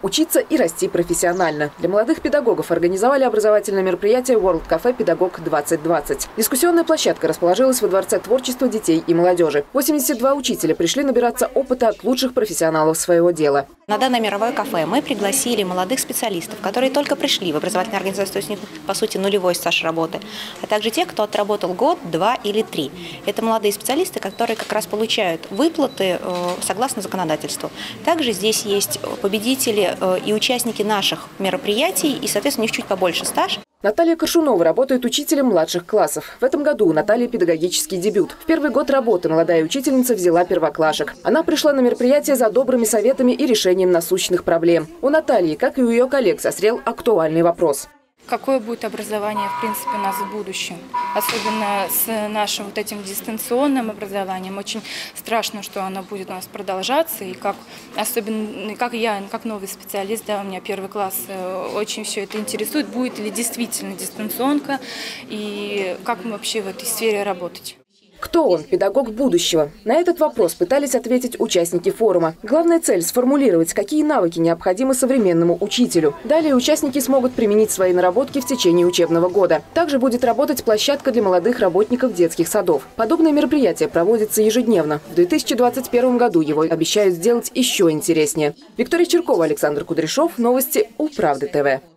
Учиться и расти профессионально. Для молодых педагогов организовали образовательное мероприятие World Cafe Педагог 2020. Дискуссионная площадка расположилась во Дворце творчества детей и молодежи. 82 учителя пришли набираться опыта от лучших профессионалов своего дела. На данное мировое кафе мы пригласили молодых специалистов, которые только пришли в образовательную организацию, то есть у них, по сути, нулевой стаж работы, а также тех, кто отработал год, 2 или 3. Это молодые специалисты, которые как раз получают выплаты согласно законодательству. Также здесь есть победители и участники наших мероприятий, и, соответственно, у них чуть побольше стаж. Наталья Коршунова работает учителем младших классов. В этом году у Натальи педагогический дебют. В первый год работы молодая учительница взяла первоклашек. Она пришла на мероприятие за добрыми советами и решением насущных проблем. У Натальи, как и у ее коллег, созрел актуальный вопрос. Какое будет образование, в принципе, у нас в будущем? Особенно с нашим вот этим дистанционным образованием. Очень страшно, что оно будет у нас продолжаться. И особенно как я, как новый специалист, да, у меня первый класс, очень все это интересует. Будет ли действительно дистанционка и как мы вообще в этой сфере работать? Кто он, педагог будущего? На этот вопрос пытались ответить участники форума. Главная цель – сформулировать, какие навыки необходимы современному учителю. Далее участники смогут применить свои наработки в течение учебного года. Также будет работать площадка для молодых работников детских садов. Подобное мероприятие проводится ежедневно. В 2021 году его обещают сделать еще интереснее. Виктория Черкова, Александр Кудряшов. Новости УПравды ТВ.